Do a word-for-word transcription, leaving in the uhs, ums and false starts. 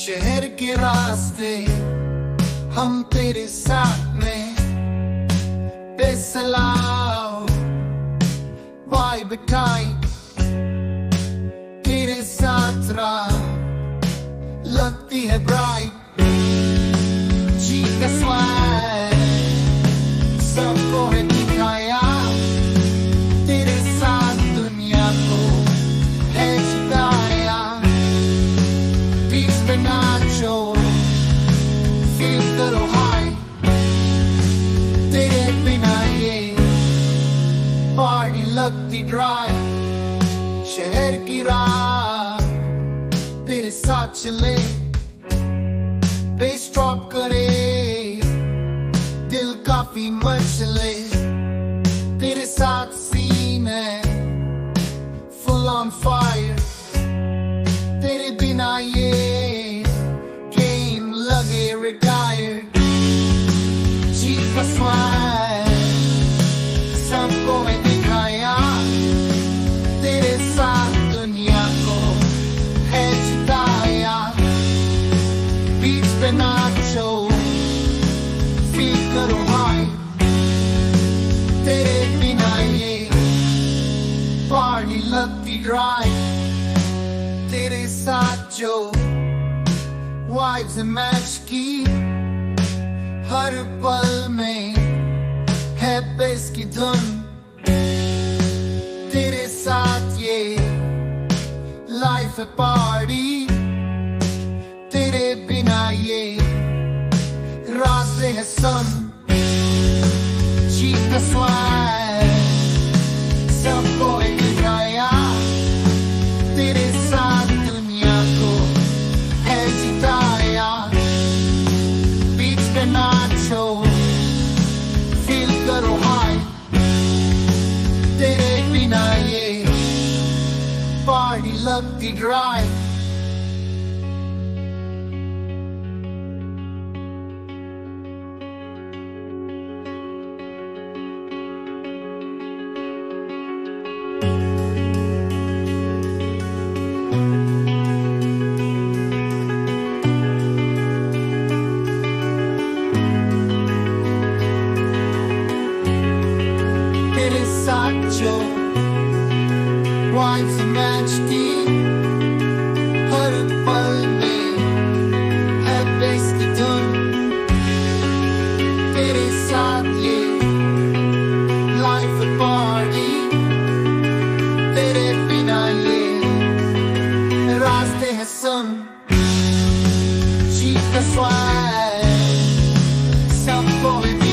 शहर के रास्ते हम तेरे साथ में बेसलाओ वाइब टाइट तेरे साथ राह लगती है ब्राइट जी का स्वैग सबको है दिखाया तेरे साथ दुनिया को है जिताया बीच में नाचो फील करो हाई तेरे बिना ये पार्टी लगती ड्राई शहर की राह तेरे साथ चले बेस ड्रॉप करे दिल काफी मचले तेरे साथ सीन है फुल ऑन फायर तेरे बिना ये गेम लगे रिटायर्ड जी का स्वैग सबको मैं दिखाया तेरे साथ दुनिया को है जिताया बीच पे नाचो फील करो हाई तेरे बिना ये पार्टी लगती ड्राई तेरे साथ जो वाइब्स मैच की हर पल में है बेस की धुन तेरे साथ ये लाइफ है पार्टी तेरे बिना ये रास्ते है सन जी का स्वैग सबको एक दिखाया तेरे साथ दुनिया को है जिताया बीच पे नाचो फील करो हाई तेरे बिना ये पार्टी लगती ड्राई तेरे साथ जो वाइब्स मैच की हर पल में है बेस की धुन तेरे साथ ये लाइफ है पार्टी तेरे बिना ये रास्ते हैं सुन जी का स्वैग सबको